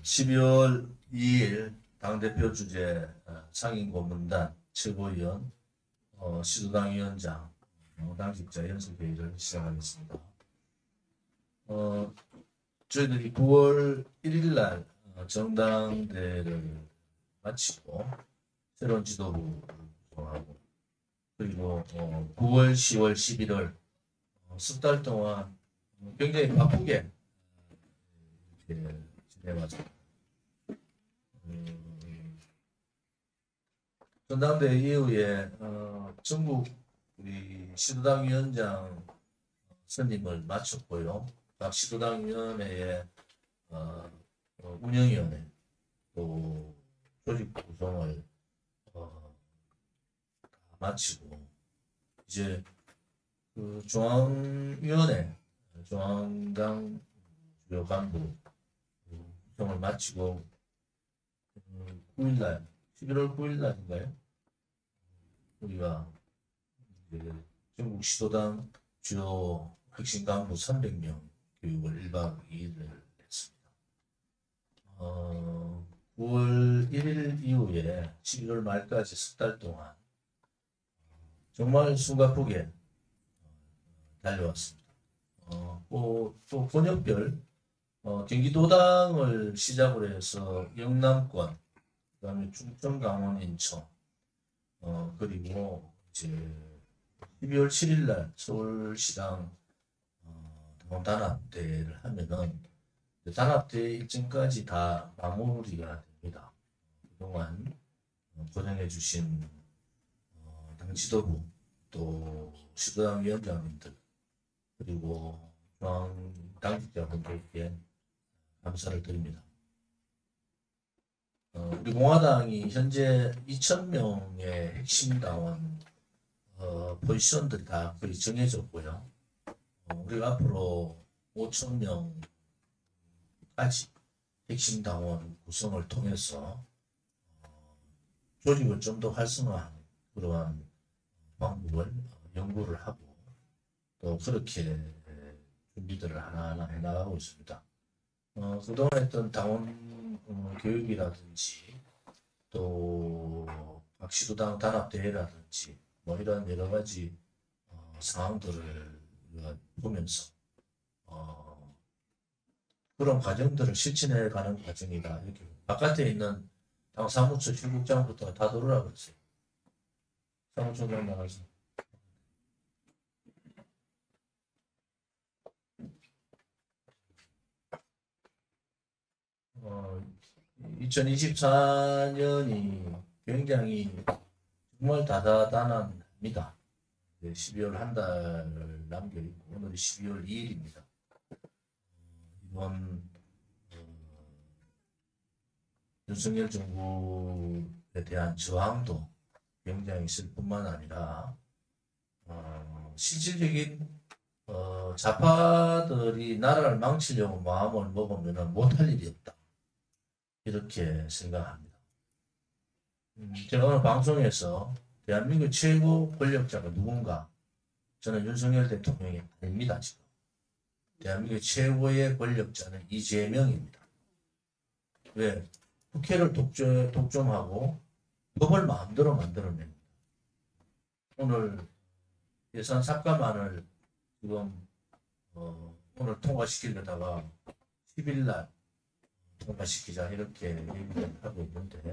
12월 2일 당대표 주재 상임고문단 최고위원 시도당 위원장 당직자 연설회의를 시작하겠습니다. 저희들이 9월 1일 날 정당대를 마치고 새로운 지도부를 구성하고 그리고 9월, 10월, 11월 석 달 동안 굉장히 바쁘게 이렇게 지내왔습니다. 전당대 이후에 전국 우리 시도당 위원장 선임을 마쳤고요. 각 시도당 위원회의 운영위원회 또 조직 구성을 마치고 이제 그 중앙위원회 중앙당 주요 간부 구성을 마치고 9일날 11월 9일날인가요? 우리가 이제 전국 시도당 주요 핵심 간부 300명 교육을 1박 2일을 했습니다. 9월 1일 이후에 11월 말까지 석 달 동안 정말 숨가쁘게 달려왔습니다. 또 권역별 경기도당을 시작으로 해서 영남권, 그다음에 충청, 강원, 인천, 그리고 이제 12월 7일 날 서울시당 단합대회를 하면은 단합대 일정까지 다 마무리가 됩니다. 그동안 고생해 주신 당 지도부 또 시도당 위원장님들 그리고 중앙 당직자분들께 감사를 드립니다. 우리 공화당이 현재 2,000명의 핵심 당원 포지션들이 다 거의 정해졌고요. 우리가 앞으로 5,000명까지 핵심 당원 구성을 통해서 조직을 좀 더 활성화하는 그러한 방법을 연구를 하고 또 그렇게 준비들을 하나하나 해나가고 있습니다. 그동안 했던 당원 교육이라든지 또 각 시도당 단합대회라든지 뭐 이런 여러 가지 상황들을 보면서 그런 과정들을 실천해 가는 과정이다. 이렇게 바깥에 있는 당 사무처 실국장부터 다 들으라 그랬어요. 사무총장 나가서. 2024년이 굉장히 정말 다다단합니다. 12월 한 달을 남겨있고 오늘이 12월 2일입니다. 이번 윤석열 정부에 대한 저항도 굉장히 있을 뿐만 아니라 실질적인 좌파들이 나라를 망치려고 마음을 먹으면 못할 일이 없다. 이렇게 생각합니다. 제가 오늘 방송에서 대한민국 최고 권력자가 누군가? 저는 윤석열 대통령이 아닙니다. 지금 대한민국 최고의 권력자는 이재명입니다. 왜? 국회를 독점하고 법을 마음대로 만들어냅니다. 오늘 예산 삭감안을 지금 오늘 통과시키려다가 10일 날 통과시키자 이렇게 얘기를 하고 있는데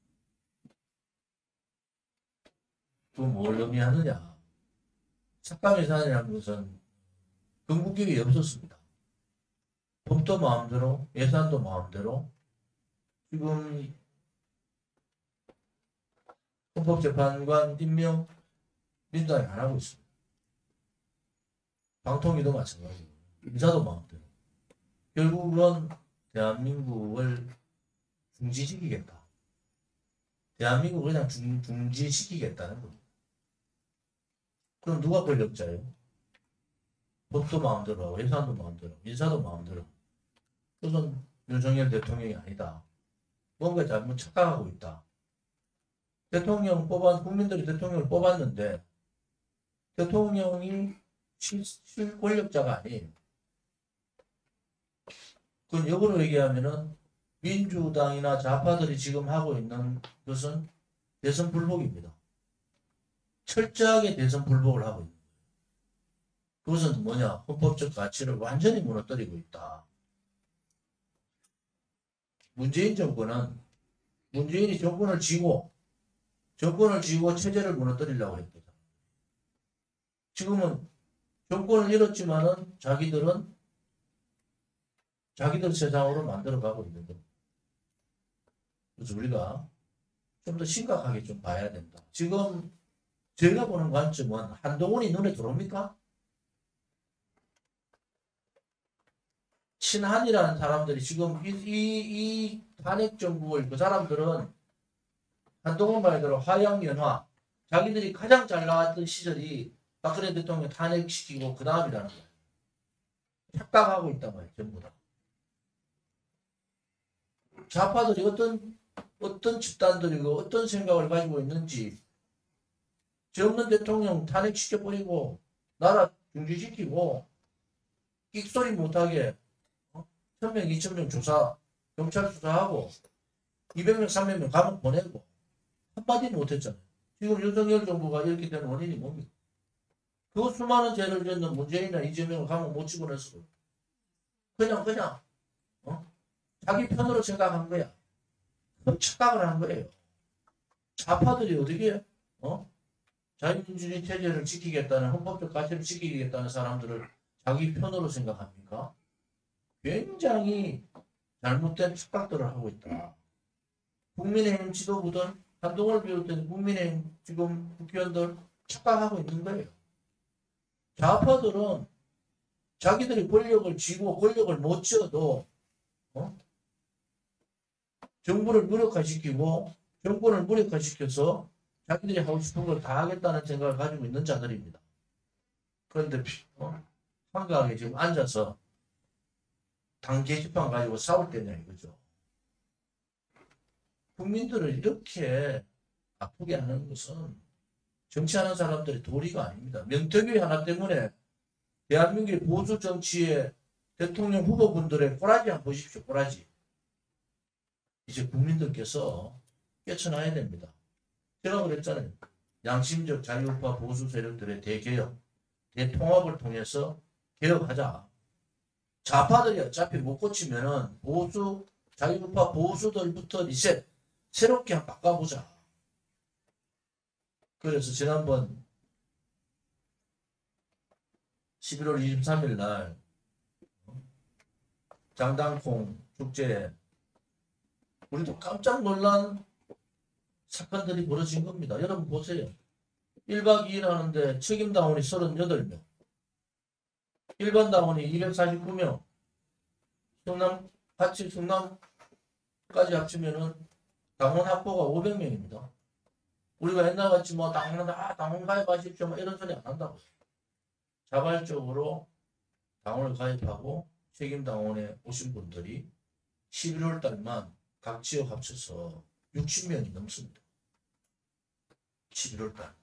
또 뭘 의미하느냐? 삭감 예산이라는 것은 건국기획이 없었습니다. 법도 마음대로 예산도 마음대로 지금 헌법재판관 임명 민주당이 안 하고 있습니다. 방통위도 마찬가지고 인사도 마음대로 결국은 대한민국을 중지시키겠다. 대한민국을 그냥 중지시키겠다는 겁니다. 그럼 누가 권력자예요? 법도 마음대로 하고 예산도 마음대로 인사도 마음대로. 그것은 윤석열 대통령이 아니다. 뭔가 잘못 착각하고 있다. 국민들이 대통령을 뽑았는데 대통령이 실권력자가 아니에요. 그건 역으로 얘기하면은 민주당이나 좌파들이 지금 하고 있는 것은 대선 불복입니다. 철저하게 대선 불복을 하고 있는 거예요. 그것은 뭐냐? 헌법적 가치를 완전히 무너뜨리고 있다. 문재인 정권은 문재인이 정권을 쥐고 체제를 무너뜨리려고 했거든. 지금은 정권을 잃었지만은 자기들 세상으로 만들어가고 있는 거예요. 그래서 우리가 좀 더 심각하게 좀 봐야 된다. 지금 제가 보는 관점은 한동훈이 눈에 들어옵니까? 친한이라는 사람들이 지금 이 탄핵 정부를 그 사람들은 한동훈 말대로 화양연화 자기들이 가장 잘 나왔던 시절이 박근혜 대통령 탄핵시키고 그 다음이라는 거예요. 착각하고 있단 말이에요. 전부 다. 좌파들이 어떤 집단들이고 어떤 생각을 가지고 있는지 없는 대통령 탄핵시켜버리고 나라 중지시키고 끽소리 못하게 1000명, 2000명 조사, 경찰 수사하고 200명, 300명 감옥 보내고 한마디 못했잖아요. 지금 윤석열 정부가 이렇게 된 원인이 뭡니까? 그 수많은 죄를 짓는 문재인이나 이재명을 감옥 못 집어넣었어. 그냥 자기 편으로 생각한 거야. 그럼 착각을 한 거예요. 좌파들이 어떻게 자유민주주의 체제를 지키겠다는 헌법적 가치를 지키겠다는 사람들을 자기 편으로 생각합니까? 굉장히 잘못된 착각들을 하고 있다. 국민의힘 지도부든 한동훈을 비롯한 국민의힘 지금 국회의원들 착각하고 있는 거예요. 좌파들은 자기들이 권력을 쥐고 권력을 못 쥐어도 정부를 무력화시키고 정권을 무력화시켜서 자기들이 하고 싶은 걸 다 하겠다는 생각을 가지고 있는 자들입니다. 그런데 한가하게 지금 앉아서 당 게시판 가지고 싸울 때냐 이거죠. 국민들을 이렇게 아프게 하는 것은 정치하는 사람들의 도리가 아닙니다. 명태균 하나 때문에 대한민국의 보수 정치의 대통령 후보분들의 꼬라지 한번 보십시오. 꼬라지. 이제 국민들께서 깨쳐나야 됩니다. 제가 그랬잖아요. 양심적 자유우파 보수 세력들의 대개혁, 대통합을 통해서 개혁하자. 좌파들이 어차피 못 고치면은 자유우파 보수들부터 리셋, 새롭게 한번 바꿔보자. 그래서 지난번 11월 23일 날 장당콩 축제에 우리도 깜짝 놀란 사건들이 벌어진 겁니다. 여러분 보세요. 1박 2일 하는데 책임당원이 38명, 일반 당원이 249명, 성남까지 합치면은 당원 확보가 500명입니다. 우리가 옛날 같이 뭐 당원 가입하십시오 이런 소리 안 한다고. 자발적으로 당원을 가입하고 책임당원에 오신 분들이 11월 달만 각 지역 합쳐서 60명이 넘습니다. 11월 달.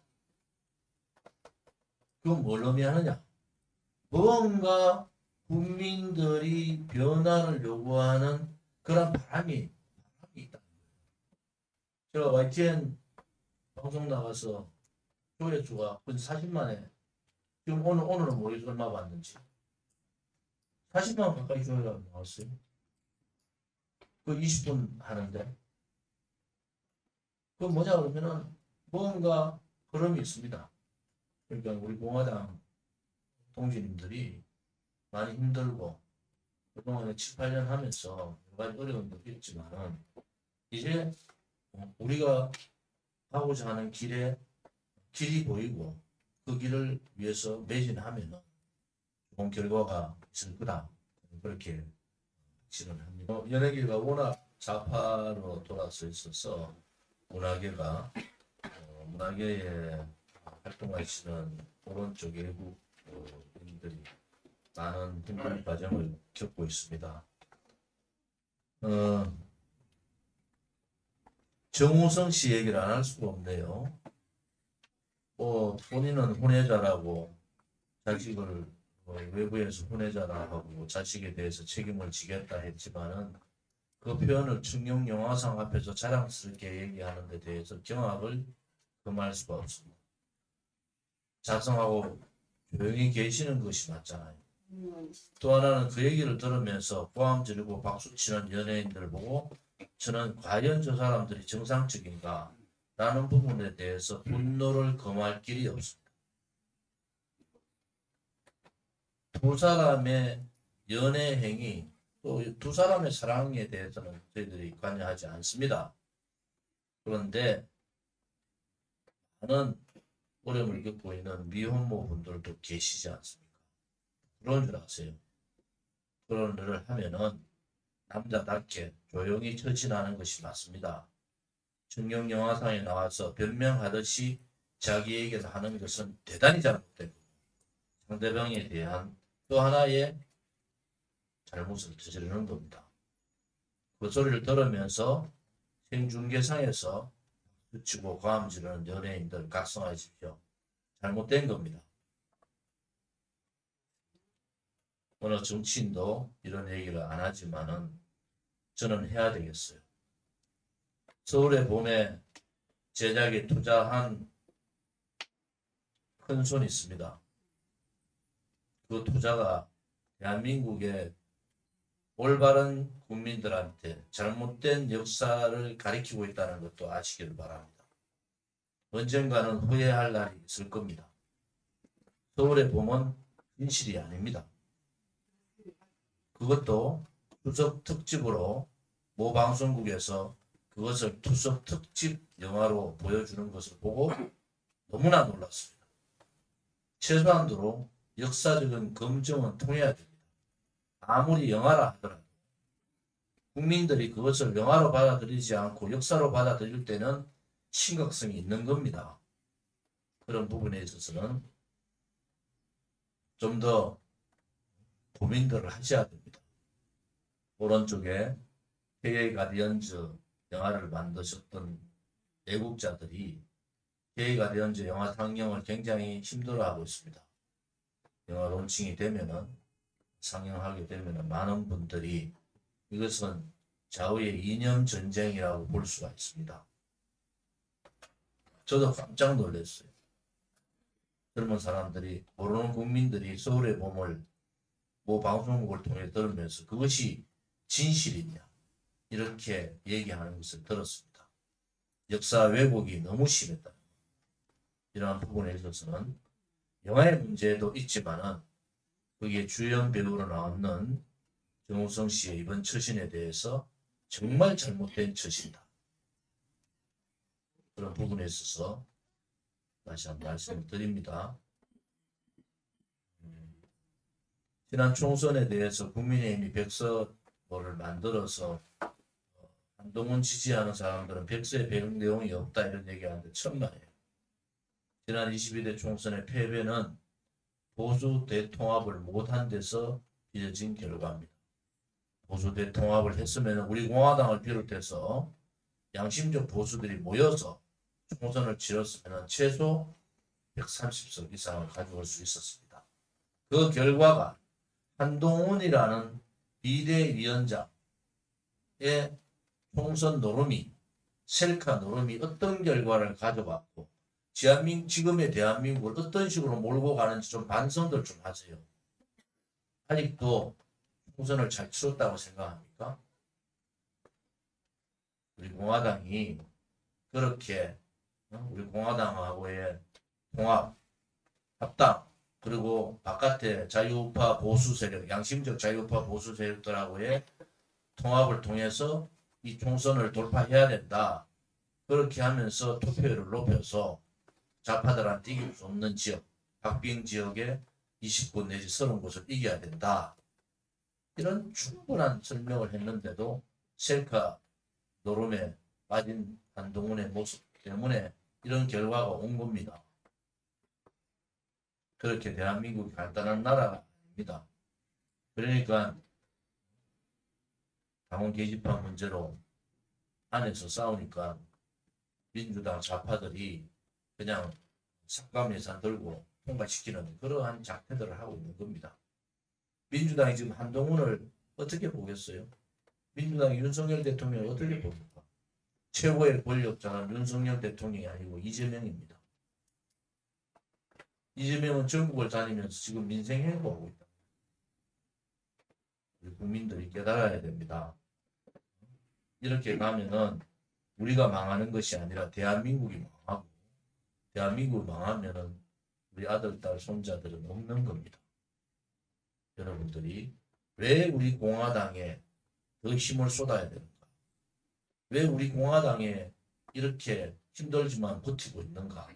그건 뭘 의미하느냐? 뭔가 국민들이 변화를 요구하는 그런 바람이 있다. 제가 YTN 방송 나가서 조회수가 40만에 지금 오늘은 모르겠어 얼마 봤는지 40만 가까이 조회가 나왔어요. 그 20분 하는데 그 뭐냐 그러면은 뭔가 흐름이 있습니다. 그러니까 우리 공화당 동지님들이 많이 힘들고 그동안에 7, 8년 하면서 여러 가지 어려움도 있지만은 이제 우리가 가고자 하는 길이 보이고 그 길을 위해서 매진하면 좋은 결과가 있을 거다. 그렇게 확신을 합니다. 연예계가 워낙 좌파로 돌아서 있어서 문화계가 문화계에 활동하시는 오른쪽 외국인들이 많은 힘든 과정을 겪고 있습니다. 정우성 씨 얘기를 안 할 수가 없네요. 본인은 혼외자라고 자식을 외부에서 혼외자라 하고 자식에 대해서 책임을 지겠다 했지만은 그 표현을 청룡영화상 앞에서 자랑스럽게 얘기하는 데 대해서 경악을 금할 수가 없습니다. 자성하고 조용히 계시는 것이 맞잖아요. 또 하나는 그 얘기를 들으면서 고함 지르고 박수치는 연예인들 보고 저는 과연 저 사람들이 정상적인가 라는 부분에 대해서 분노를 금할 길이 없습니다. 두 사람의 연애 행위 또 두 사람의 사랑에 대해서는 저희들이 관여하지 않습니다. 그런데 많은 어려움을 겪고 있는 미혼모 분들도 계시지 않습니까? 그런 줄 아세요. 그런 일을 하면은 남자답게 조용히 처신하는 것이 맞습니다. 청룡영화상에 나와서 변명하듯이 자기 얘기를 하는 것은 대단히 잘못되고 상대방에 대한 또 하나의 잘못을 저지르는 겁니다. 그 소리를 들으면서 생중계상에서 붙이고 고함 지르는 연예인들 각성하십시오. 잘못된 겁니다. 어느 정치인도 이런 얘기를 안 하지만은 저는 해야 되겠어요. 서울의 봄에 제작에 투자한 큰 손이 있습니다. 그 투자가 대한민국의 올바른 국민들한테 잘못된 역사를 가리키고 있다는 것도 아시기를 바랍니다. 언젠가는 후회할 날이 있을 겁니다. 서울의 봄은 진실이 아닙니다. 그것도 추석 특집으로 모 방송국에서 그것을 추석 특집 영화로 보여주는 것을 보고 너무나 놀랐습니다. 최소한도로 역사적인 검증은 통해야 됩니다. 아무리 영화라 하더라도 국민들이 그것을 영화로 받아들이지 않고 역사로 받아들일 때는 심각성이 있는 겁니다. 그런 부분에 있어서는 좀 더 고민들을 하셔야 됩니다. 오른쪽에 해외 가디언즈 영화를 만드셨던 애국자들이 해외 가디언즈 영화 상영을 굉장히 힘들어하고 있습니다. 영화 론칭이 되면은 상영하게 되면은 많은 분들이 이것은 좌우의 이념 전쟁이라고 볼 수가 있습니다. 저도 깜짝 놀랐어요. 젊은 사람들이 모르는 국민들이 서울의 봄을 모 방송국을 통해 들으면서 그것이 진실이냐 이렇게 얘기하는 것을 들었습니다. 역사 왜곡이 너무 심했다. 이러한 부분에 있어서는 영화의 문제도 있지만은 거기에 주연 배우로 나오는 정우성 씨의 이번 처신에 대해서 정말 잘못된 처신이다. 그런 부분에 있어서 다시 한번 말씀을 드립니다. 지난 총선에 대해서 국민의힘이 백서를 만들어서 한동훈 지지하는 사람들은 백서에 배경 내용이 없다 이런 얘기하는데 천만에요. 지난 22대 총선의 패배는 보수 대통합을 못한 데서 빚어진 결과입니다. 보수 대통합을 했으면 우리 공화당을 비롯해서 양심적 보수들이 모여서 총선을 치렀으면 최소 130석 이상을 가져올 수 있었습니다. 그 결과가 한동훈이라는 비대위원장의 총선 노름이 셀카 노름이 어떤 결과를 가져왔고 지금의 대한민국을 어떤 식으로 몰고 가는지 좀 반성들 좀 하세요. 아직도 총선을 잘 치렀다고 생각합니까? 우리 공화당이 그렇게 우리 공화당하고의 통합, 합당 그리고 바깥에 자유우파 보수 세력, 양심적 자유우파 보수 세력들하고의 통합을 통해서 이 총선을 돌파해야 된다. 그렇게 하면서 투표율을 높여서 좌파들한테 이길 수 없는 지역, 박빙 지역에 20곳 내지 30곳을 이겨야 된다. 이런 충분한 설명을 했는데도 셀카 노름에 빠진 한동훈의 모습 때문에 이런 결과가 온 겁니다. 그렇게 대한민국이 간단한 나라가 아닙니다. 그러니까 당원 게시판 문제로 안에서 싸우니까 민주당 좌파들이 그냥 삭감 예산 들고 통과시키는 그러한 작태들을 하고 있는 겁니다. 민주당이 지금 한동훈을 어떻게 보겠어요? 민주당 윤석열 대통령이 어떻게 봅니까? 최고의 권력자는 윤석열 대통령이 아니고 이재명입니다. 이재명은 전국을 다니면서 지금 민생 행보하고 있다. 우리 국민들이 깨달아야 됩니다. 이렇게 가면은 우리가 망하는 것이 아니라 대한민국이 망하고, 대한민국이 망하면은 우리 아들, 딸, 손자들은 없는 겁니다. 여러분들이 왜 우리 공화당에 더 힘을 쏟아야 되는가? 왜 우리 공화당에 이렇게 힘들지만 버티고 있는가?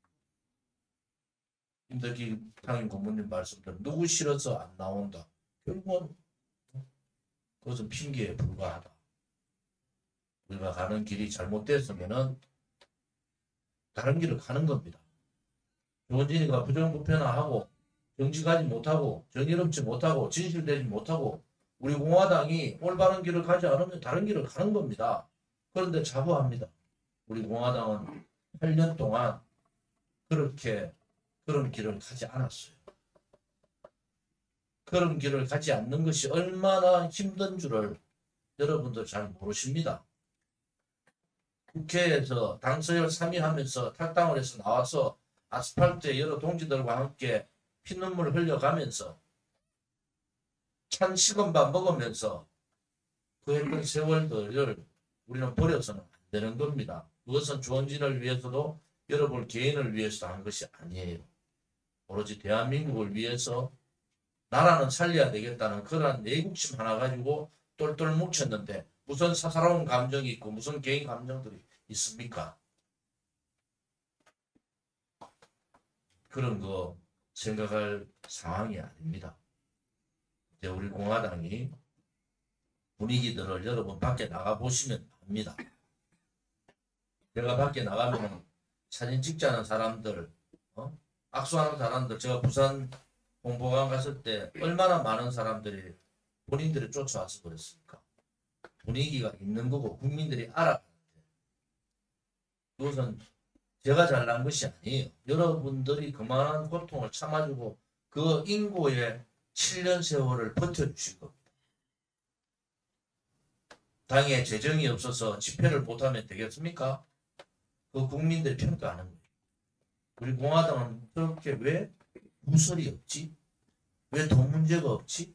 김덕기 당임 고문님 말씀대로 누구 싫어서 안 나온다. 결국은 그것은 핑계에 불과하다. 우리가 가는 길이 잘못됐으면은 다른 길을 가는 겁니다. 조원진이가 부정부패나하고 정직하지 못하고 정의롭지 못하고 진실되지 못하고 우리 공화당이 올바른 길을 가지 않으면 다른 길을 가는 겁니다. 그런데 자부합니다. 우리 공화당은 8년 동안 그렇게 그런 길을 가지 않았어요. 그런 길을 가지 않는 것이 얼마나 힘든 줄을 여러분들 잘 모르십니다. 국회에서 당서열 3위 하면서 탈당을 해서 나와서 아스팔트에 여러 동지들과 함께 피눈물 흘려가면서 찬 식은밥 먹으면서 그 했던 세월들을 우리는 버려서는 안 되는 겁니다. 그것은 주원진을 위해서도 여러분 개인을 위해서 한 것이 아니에요. 오로지 대한민국을 위해서 나라는 살려야 되겠다는 그런 내국심 하나 가지고 똘똘 뭉쳤는데 무슨 사사로운 감정이 있고 무슨 개인 감정들이 있습니까? 그런 거 생각할 상황이 아닙니다. 이제 우리 공화당이 분위기들을 여러분 밖에 나가 보시면 압니다. 제가 밖에 나가면 사진 찍자는 사람들, 악수하는 사람들, 제가 부산 홍보관 갔을 때 얼마나 많은 사람들이 본인들이 쫓아와서 그랬습니까? 분위기가 있는 거고 국민들이 알아가는데 그것은 제가 잘난 것이 아니에요. 여러분들이 그만한 고통을 참아주고 그 인고의 7년 세월을 버텨주신 겁니다. 당에 재정이 없어서 집회를 못하면 되겠습니까? 그 국민들이 평가하는 거예요. 우리 공화당은 그렇게 왜 구설이 없지? 왜 돈 문제가 없지?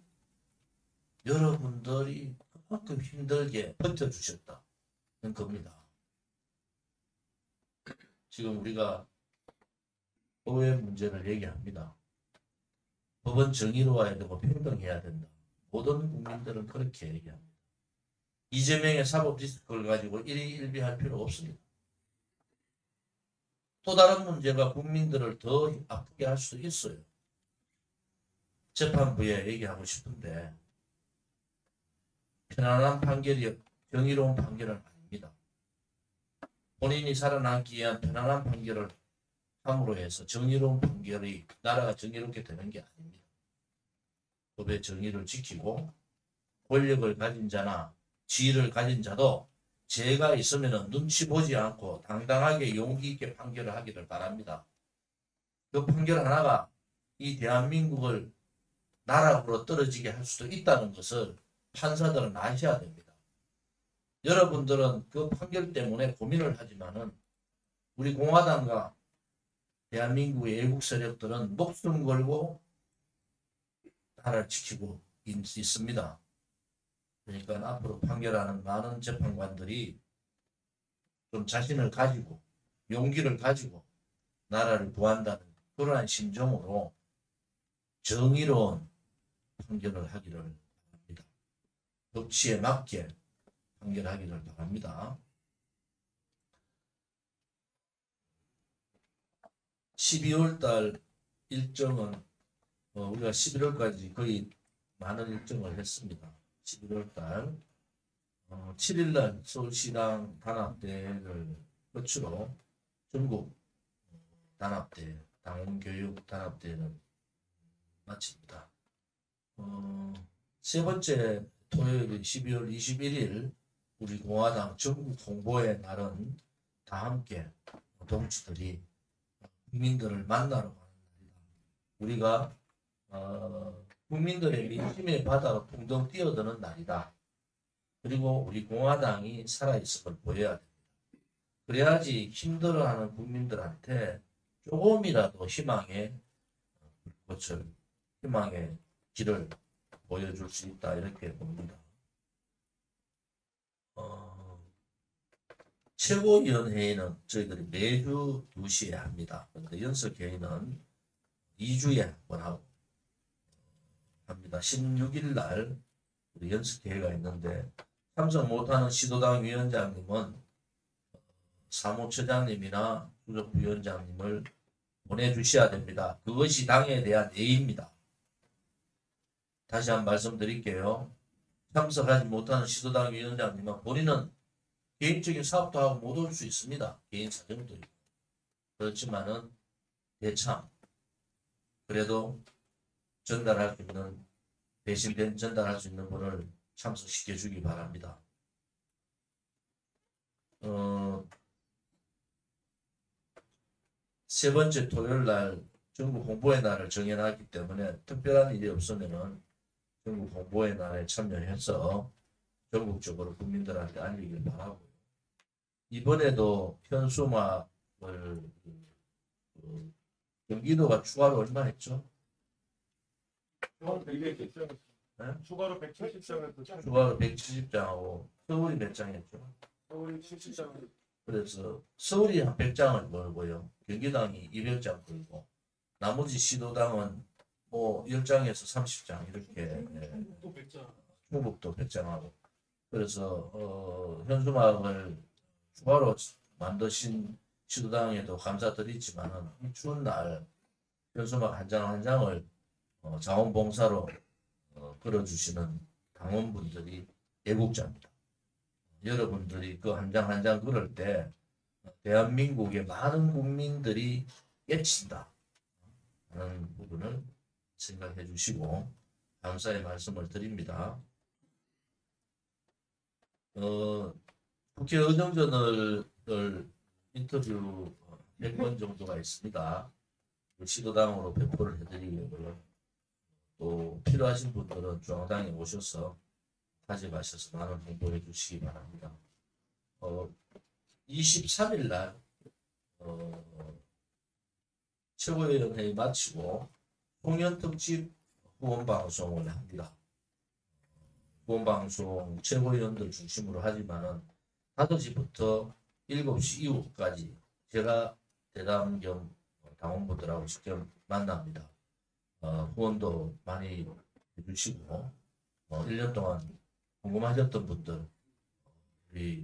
여러분들이 그만큼 힘들게 버텨주셨다는 겁니다. 지금 우리가 법의 문제를 얘기합니다. 법은 정의로워야 되고 평등해야 된다. 모든 국민들은 그렇게 얘기합니다. 이재명의 사법 리스크를 가지고 일희일비할 필요 없습니다. 또 다른 문제가 국민들을 더 아프게 할 수도 있어요. 재판부에 얘기하고 싶은데 편안한 판결이 정의로운 판결은 아닙니다. 본인이 살아남기 위한 편안한 판결을 함으로 해서 정의로운 판결이 나라가 정의롭게 되는 게 아닙니다. 법의 정의를 지키고 권력을 가진 자나 지위를 가진 자도 죄가 있으면 눈치 보지 않고 당당하게 용기 있게 판결을 하기를 바랍니다. 그 판결 하나가 이 대한민국을 나락으로 떨어지게 할 수도 있다는 것을 판사들은 아셔야 됩니다. 여러분들은 그 판결 때문에 고민을 하지만은 우리 공화당과 대한민국의 애국 세력들은 목숨 걸고 나라를 지키고 있습니다. 그러니까 앞으로 판결하는 많은 재판관들이 좀 자신을 가지고 용기를 가지고 나라를 구한다는 그러한 심정으로 정의로운 판결을 하기를 바랍니다. 법치에 맞게 판결하기를 바랍니다. 12월달 일정은 우리가 11월까지 거의 많은 일정을 했습니다. 11월달 7일날 서울시당 단합대를 끝으로 전국 단합대, 당원교육 단합대는 마칩니다. 세 번째 토요일이 12월 21일 우리 공화당 전국 홍보의 날은 다 함께 동지들이 국민들을 만나러 가는 날이다. 우리가 국민들의 민심의 바다가 붕덩 뛰어드는 날이다. 그리고 우리 공화당이 살아있음을 보여야 됩니다. 그래야지 힘들어하는 국민들한테 조금이라도 희망의 길을 보여줄 수 있다 이렇게 봅니다. 최고위원회의는 저희들이 매주 2시에 합니다. 그런데 연석회의는 2주에 한 번 하고 합니다. 16일 날 우리 연석회의가 있는데 참석 못하는 시도당 위원장님은 사무처장님이나 수석부위원장님을 보내주셔야 됩니다. 그것이 당에 대한 예의입니다. 다시 한번 말씀드릴게요. 참석하지 못하는 시도당 위원장님은 본인은 개인적인 사업도 하고 못 올 수 있습니다. 개인 사정도 있고. 그렇지만은 대참 그래도 전달할 수 있는 대신 전달할 수 있는 분을 참석시켜 주기 바랍니다. 세 번째 토요일 날 전국 홍보의 날을 정해놨기 때문에 특별한 일이 없으면은 전국 홍보의 날에 참여해서 전국적으로 국민들한테 알리길 바라고요. 이번에도 현수막을 경기도가 추가로 얼마 했죠? 추가로 170장. 네? 추가로 170장을 추가로 170장하고 서울이 몇 장 했죠? 서울이 70장. 그래서 서울이 한 100장을 걸고요. 경기당이 200장 걸고 나머지 시도당은 뭐 10장에서 30장 이렇게 또 100장. 충북도 100장하고 그래서 현수막을 추가로 만드신 시도당에도 감사드리지만은 이 추운 날 현수막 한 장 한 장을 자원봉사로 걸어주시는 당원분들이 애국자입니다. 여러분들이 그 한 장 한 장 걸을 때 대한민국의 많은 국민들이 깨친다 하는 부분을 생각해 주시고 감사의 말씀을 드립니다. 국회 의정전을 인터뷰 100번 정도가 있습니다. 시도당으로 배포를 해드리고요. 또 필요하신 분들은 중앙당에 오셔서 가져가셔서 많은 홍보해 주시기 바랍니다. 23일 날 최고위원회의 마치고 송년특집 후원방송을 합니다. 후원방송 최고위원들 중심으로 하지만은 5시부터 7시 이후까지 제가 대담 겸 당원분들하고 직접 만납니다. 후원도 많이 해주시고 1년 동안 궁금하셨던 분들 우리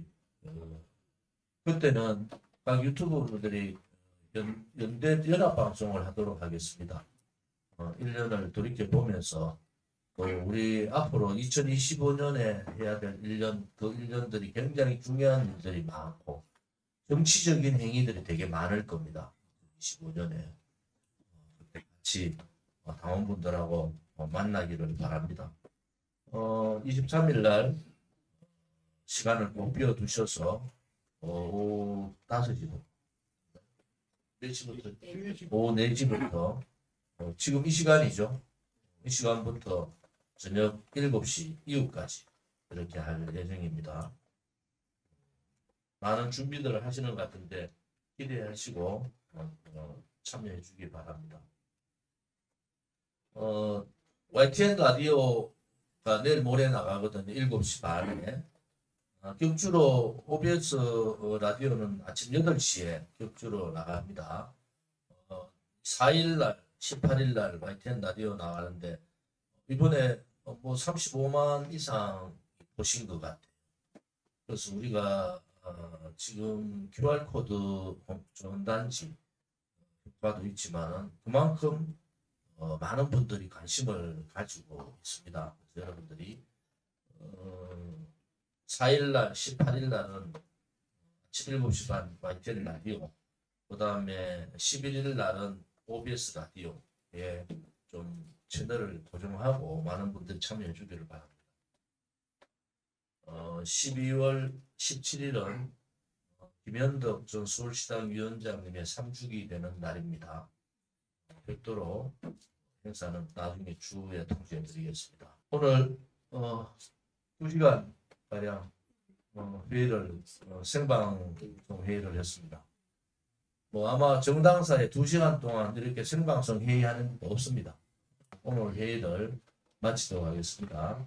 그때는 각 유튜브 분들이 연대 연합방송을 하도록 하겠습니다. 1년을 돌이켜보면서 또 우리 앞으로 2025년에 해야 될 1년 그 1년들이 굉장히 중요한 일들이 많고 정치적인 행위들이 되게 많을 겁니다. 25년에 같이 당원분들하고 만나기를 바랍니다. 23일 날 시간을 꼭 비워두셔서 오후 5시부터 몇 시부터? 오후 4시부터 지금 이 시간이죠. 이 시간부터 저녁 7시 이후까지 이렇게 할 예정입니다. 많은 준비들을 하시는 것 같은데 기대하시고 참여해 주기 바랍니다. YTN 라디오가 내일 모레 나가거든요. 7시 반에. 격주로 OBS 라디오는 아침 8시에 격주로 나갑니다. 4일날 18일날 YTN 라디오 나가는데 이번에 뭐 35만 이상 보신 것 같아요. 그래서 우리가 지금 QR코드 전단지 효과도 있지만 그만큼 많은 분들이 관심을 가지고 있습니다. 그래서 여러분들이 4일날 18일날은 7시 반 YTN 라디오 그 다음에 11일날은 OBS 라디오에 좀 채널을 고정하고 많은 분들이 참여해 주기를 바랍니다. 12월 17일은 김현덕 전 서울시당 위원장님의 3주기 되는 날입니다. 별도로 행사는 나중에 추후에 통지해 드리겠습니다. 오늘 2시간 가량 회의를 생방송 회의를 했습니다. 뭐 아마 정당사에 2시간 동안 이렇게 생방송 회의하는 거 없습니다. 오늘 회의를 마치도록 하겠습니다.